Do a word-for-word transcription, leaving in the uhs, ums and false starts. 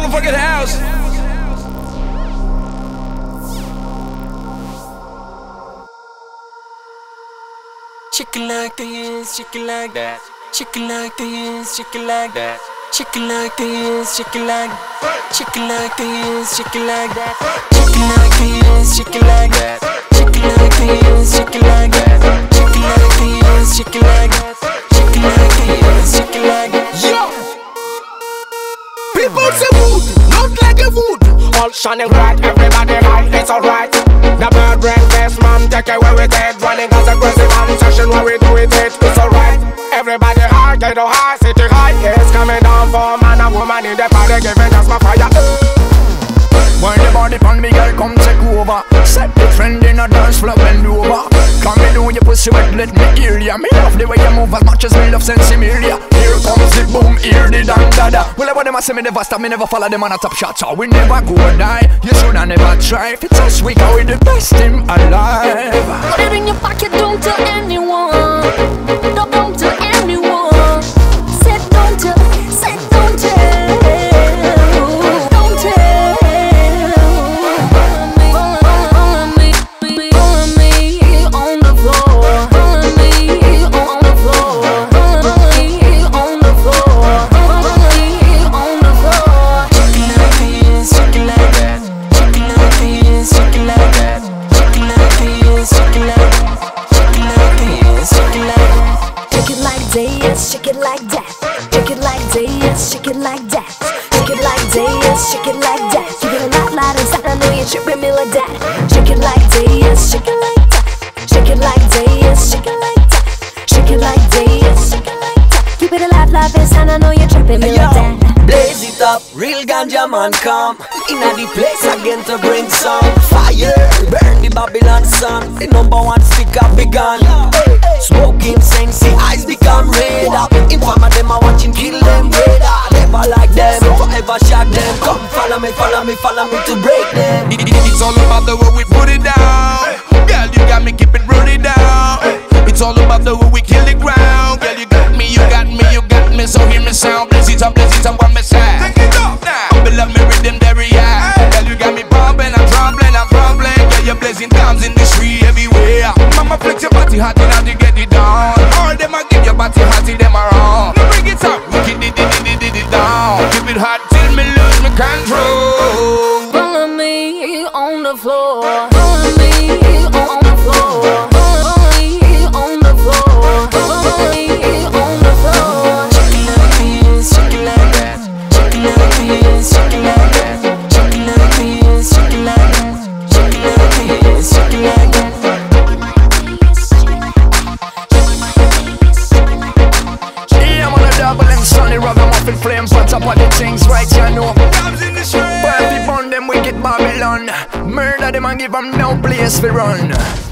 motherfucking house. Chicken like this, chicken like that. Chicken like this, chicken like that. Chicken like this, chicken like. Chicken like this, chicken like that. Chicken like this, chicken like that. Chicken like this, chicken like that. Chicken like this, chicken like that. Chicken like this, chicken like that. Yo! People say food, not like a food. All shining bright, everybody right, it's alright. The bird breakfast man, take away with it. Running as a crazy man, session where we do it, it it's alright. Everybody high, get a high, city high. It's coming down for a man and woman in the party, giving us my fire. When the body pan me girl come take over. Set the trend in a dance floor, bend over. Come me do your pussy wet, let me hear ya. Me love the way you move as much as me love Sensimilia. Here comes the boom, here the dan da da. Well, ever them a say me never stop, me never follow them on a top shot. So we never go die, you shoulda never try. If it's us, we go with the best team alive. Put it in your pocket, don't tell anyone. Don't, don't tell anyone. Said don't tell, said don't tell. Don't tell. Follow me, follow me on the floor. Follow me on the floor. Follow me on the floor. Follow me on the floor. Chicken like this, chicken like that. Chicken like this, chicken like that. Chicken like this, chicken like that. Chicken like this, chicken like that. Shake it like this, shake it like that. Shake it like this, shake it like that. Shake it like this, shake it like that. You get a lot louder inside, I know you're tripping me like that. Shake it like this, shake it like that. Shake it like this, shake it like that. Shake it like this, shake it like that. Keep it alive, live inside, I know you're tripping me like that. Blaze it up, real ganja man come inna the place again to bring some fire. Burn the Babylon sun, the number one sticker begun. Smoking sense, the eyes become red up. Informer them are watching, kill them radar. Never like them, forever shock them. Come follow me, follow me, follow me to break them. It's all about the way we put it down. Girl, you got me keep it rooted down. It's all about the way we kill the ground. Girl, you got me, you got me, you got me. So hear me sound, blaze it up, blaze it up on my side. Take it up now. Humble love me rhythm very high. Girl, you got me pumping, I'm troubling, I'm troubling. Girl, you're blazing times in the street everywhere. Mama flex your body hot enough to get it down. All them I give your body hot till them around. Now bring it up, we can it, it, it, it, it down. Keep it hot till me lose my control. Follow me on the floor. Follow me on the floor. Follow me on the floor. Follow me on the floor. Chicken like this, chicken like that. Chicken like this, chicken like that. Chicken like this, chicken like that. Chicken like this, chicken like that. Yeah, I'm on a double and sunny ragamuffin flames on top of the things right, you know. Burn people on them wicked Babylon. Murder them and give them no place to run.